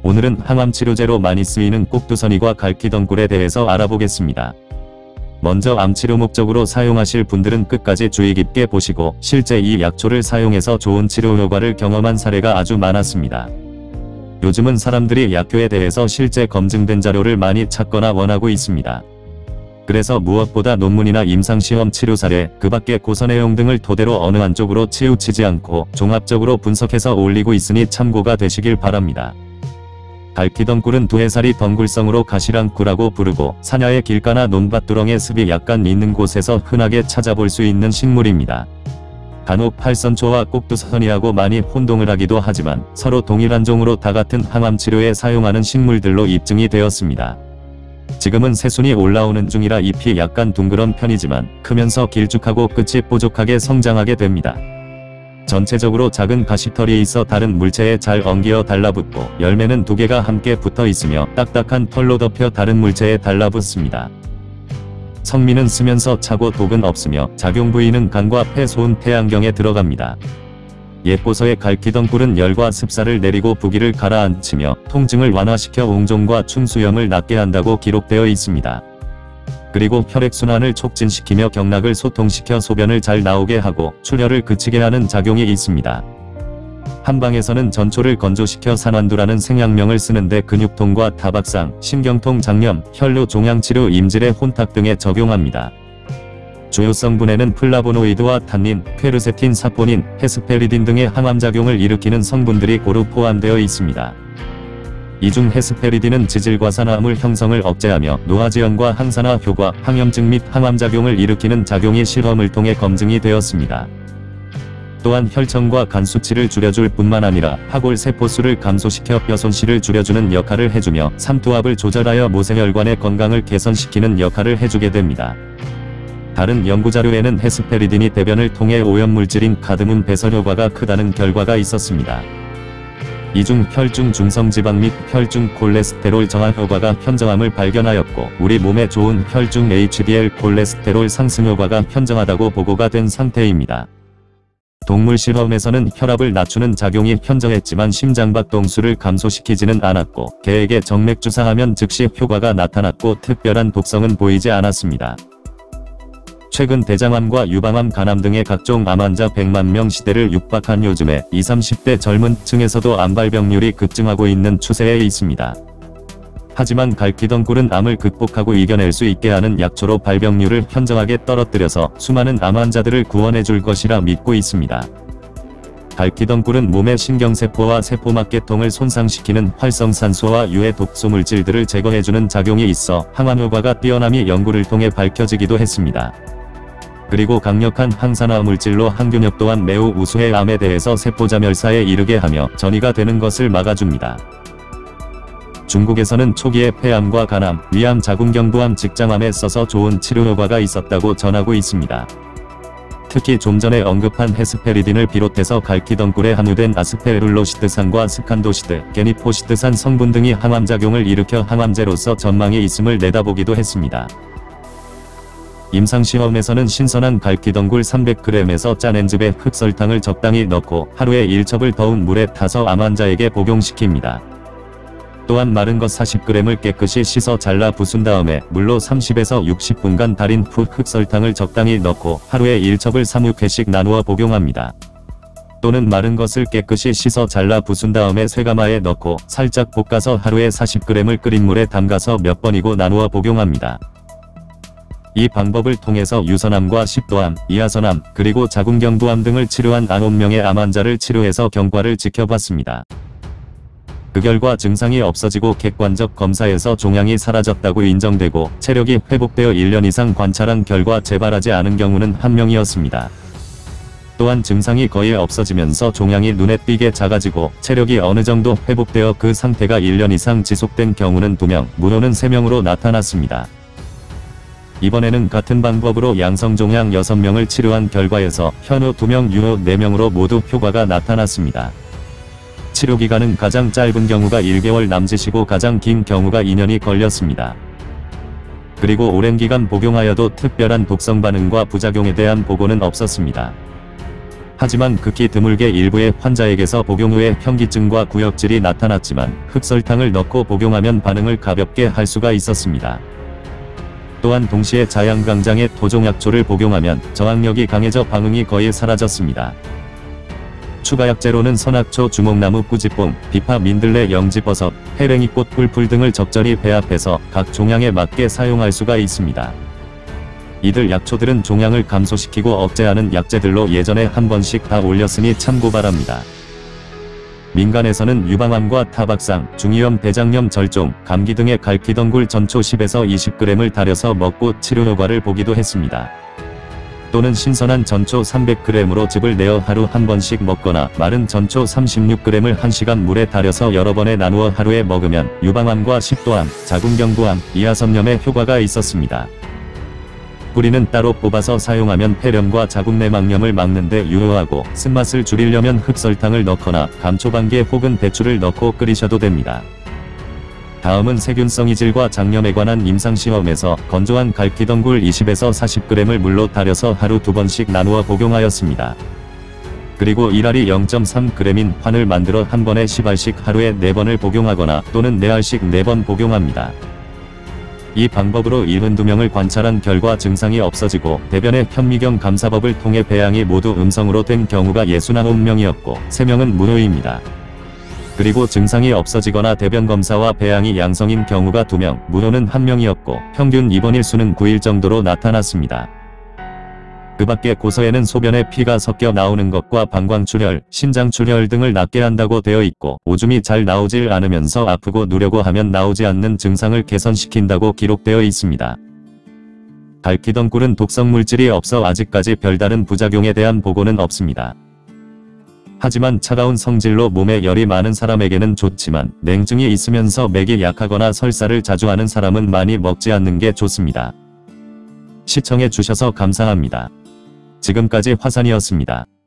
오늘은 항암 치료제로 많이 쓰이는 꼭두선이과 갈퀴덩굴에 대해서 알아보겠습니다. 먼저 암치료 목적으로 사용하실 분들은 끝까지 주의 깊게 보시고 실제 이 약초를 사용해서 좋은 치료 효과를 경험한 사례가 아주 많았습니다. 요즘은 사람들이 약효에 대해서 실제 검증된 자료를 많이 찾거나 원하고 있습니다. 그래서 무엇보다 논문이나 임상시험 치료 사례, 그 밖의 고서 내용 등을 토대로 어느 한쪽으로 치우치지 않고 종합적으로 분석해서 올리고 있으니 참고가 되시길 바랍니다. 갈퀴덩굴은 두해살이 덩굴성으로 가시랑굴라고 부르고 사냐의 길가나 논밭두렁에 습이 약간 있는 곳에서 흔하게 찾아볼 수 있는 식물입니다. 간혹 팔선초와 꼭두선이하고 많이 혼동을 하기도 하지만 서로 동일한 종으로 다 같은 항암치료에 사용하는 식물들로 입증이 되었습니다. 지금은 새순이 올라오는 중이라 잎이 약간 둥그런 편이지만 크면서 길쭉하고 끝이 뾰족하게 성장하게 됩니다. 전체적으로 작은 가시털이 있어 다른 물체에 잘 엉겨 달라붙고 열매는 2개가 함께 붙어 있으며 딱딱한 털로 덮여 다른 물체에 달라붙습니다. 성미는 쓰면서 차고 독은 없으며 작용 부위는 간과 폐, 소음, 태양경에 들어갑니다. 예포서의 갈퀴덩굴은 열과 습사를 내리고 부기를 가라앉히며 통증을 완화시켜 옹종과 충수염을 낫게 한다고 기록되어 있습니다. 그리고 혈액순환을 촉진시키며 경락을 소통시켜 소변을 잘 나오게 하고 출혈을 그치게 하는 작용이 있습니다. 한방에서는 전초를 건조시켜 산환두라는 생약명을 쓰는데 근육통과 타박상, 신경통, 장염, 혈뇨 종양치료, 임질의 혼탁 등에 적용합니다. 주요 성분에는 플라보노이드와 탄닌, 퀘르세틴, 사포닌, 헤스페리딘 등의 항암작용을 일으키는 성분들이 고루 포함되어 있습니다. 이 중 헤스페리딘은 지질과산화물 형성을 억제하며 노화지연과 항산화 효과, 항염증 및 항암작용을 일으키는 작용이 실험을 통해 검증이 되었습니다. 또한 혈청과 간 수치를 줄여줄 뿐만 아니라 파골 세포수를 감소시켜 뼈 손실을 줄여주는 역할을 해주며 삼투압을 조절하여 모세혈관의 건강을 개선시키는 역할을 해주게 됩니다. 다른 연구자료에는 헤스페리딘이 대변을 통해 오염물질인 카드뮴 배설 효과가 크다는 결과가 있었습니다. 이 중 혈중 중성지방 및 혈중 콜레스테롤 저하 효과가 현저함을 발견하였고 우리 몸에 좋은 혈중 HDL 콜레스테롤 상승 효과가 현저하다고 보고가 된 상태입니다. 동물 실험에서는 혈압을 낮추는 작용이 현저했지만 심장박동수를 감소시키지는 않았고 개에게 정맥 주사하면 즉시 효과가 나타났고 특별한 독성은 보이지 않았습니다. 최근 대장암과 유방암, 간암 등의 각종 암 환자 100만 명 시대를 육박한 요즘에 20, 30대 젊은 층에서도 암 발병률이 급증하고 있는 추세에 있습니다. 하지만 갈퀴덩굴은 암을 극복하고 이겨낼 수 있게 하는 약초로 발병률을 현저하게 떨어뜨려서 수많은 암 환자들을 구원해줄 것이라 믿고 있습니다. 갈퀴덩굴은 몸의 신경세포와 세포막계통을 손상시키는 활성산소와 유해 독소물질들을 제거해주는 작용이 있어 항암효과가 뛰어남이 연구를 통해 밝혀지기도 했습니다. 그리고 강력한 항산화 물질로 항균력 또한 매우 우수해 암에 대해서 세포자멸사에 이르게 하며 전이가 되는 것을 막아줍니다. 중국에서는 초기에 폐암과 간암, 위암, 자궁경부암, 직장암에 써서 좋은 치료 효과가 있었다고 전하고 있습니다. 특히 좀 전에 언급한 헤스페리딘을 비롯해서 갈퀴덩굴에 함유된 아스페르룰로시드산과 스칸도시드, 게니포시드산 성분 등이 항암작용을 일으켜 항암제로서 전망이 있음을 내다보기도 했습니다. 임상시험에서는 신선한 갈퀴덩굴 300g에서 짠 엔즙에 흑설탕을 적당히 넣고 하루에 1첩을 더운 물에 타서 암 환자에게 복용시킵니다. 또한 마른 것 40g을 깨끗이 씻어 잘라 부순 다음에 물로 30에서 60분간 달인 후 흑설탕을 적당히 넣고 하루에 1첩을 3-6회씩 나누어 복용합니다. 또는 마른 것을 깨끗이 씻어 잘라 부순 다음에 쇠가마에 넣고 살짝 볶아서 하루에 40g을 끓인 물에 담가서 몇 번이고 나누어 복용합니다. 이 방법을 통해서 유선암과 식도암, 이하선암, 그리고 자궁경부암 등을 치료한 9명의 암 환자를 치료해서 경과를 지켜봤습니다. 그 결과 증상이 없어지고 객관적 검사에서 종양이 사라졌다고 인정되고 체력이 회복되어 1년 이상 관찰한 결과 재발하지 않은 경우는 1명이었습니다. 또한 증상이 거의 없어지면서 종양이 눈에 띄게 작아지고 체력이 어느 정도 회복되어 그 상태가 1년 이상 지속된 경우는 2명, 무효는 3명으로 나타났습니다. 이번에는 같은 방법으로 양성종양 6명을 치료한 결과에서 현우 2명, 유효 4명으로 모두 효과가 나타났습니다. 치료기간은 가장 짧은 경우가 1개월 남짓이고 가장 긴 경우가 2년이 걸렸습니다. 그리고 오랜 기간 복용하여도 특별한 독성 반응과 부작용에 대한 보고는 없었습니다. 하지만 극히 드물게 일부의 환자에게서 복용 후에 현기증과 구역질이 나타났지만 흑설탕을 넣고 복용하면 반응을 가볍게 할 수가 있었습니다. 또한 동시에 자양강장에 토종약초를 복용하면 저항력이 강해져 방응이 거의 사라졌습니다. 추가 약재로는 선악초, 주목나무, 꾸지뽕, 비파, 민들레, 영지버섯, 해랭이꽃, 꿀풀 등을 적절히 배합해서 각 종양에 맞게 사용할 수가 있습니다. 이들 약초들은 종양을 감소시키고 억제하는 약재들로 예전에 한 번씩 다 올렸으니 참고 바랍니다. 민간에서는 유방암과 타박상, 중이염, 대장염, 절종, 감기 등의 갈퀴덩굴 전초 10에서 20g을 달여서 먹고 치료 효과를 보기도 했습니다. 또는 신선한 전초 300g으로 즙을 내어 하루 한 번씩 먹거나 마른 전초 36g을 1시간 물에 달여서 여러 번에 나누어 하루에 먹으면 유방암과 식도암, 자궁경부암, 이하선염에 효과가 있었습니다. 뿌리는 따로 뽑아서 사용하면 폐렴과 자궁내막염을 막는 데 유효하고 쓴맛을 줄이려면 흑설탕을 넣거나 감초반개 혹은 배추를 넣고 끓이셔도 됩니다. 다음은 세균성 이질과 장염에 관한 임상시험에서 건조한 갈퀴덩굴 20에서 40g을 물로 달여서 하루 2번씩 나누어 복용하였습니다. 그리고 1알이 0.3g인 환을 만들어 한 번에 10알씩 하루에 4번을 복용하거나 또는 4알씩 4번 복용합니다. 이 방법으로 72명을 관찰한 결과 증상이 없어지고 대변의 현미경 감사법을 통해 배양이 모두 음성으로 된 경우가 69명이었고 3명은 무효입니다. 그리고 증상이 없어지거나 대변 검사와 배양이 양성인 경우가 2명, 무효는 1명이었고 평균 입원일 수는 9일 정도로 나타났습니다. 그 밖에 고서에는 소변에 피가 섞여 나오는 것과 방광출혈, 신장출혈 등을 낫게 한다고 되어 있고 오줌이 잘 나오질 않으면서 아프고 누려고 하면 나오지 않는 증상을 개선시킨다고 기록되어 있습니다. 갈퀴덩굴은 독성 물질이 없어 아직까지 별다른 부작용에 대한 보고는 없습니다. 하지만 차가운 성질로 몸에 열이 많은 사람에게는 좋지만 냉증이 있으면서 맥이 약하거나 설사를 자주 하는 사람은 많이 먹지 않는 게 좋습니다. 시청해 주셔서 감사합니다. 지금까지 화산이었습니다.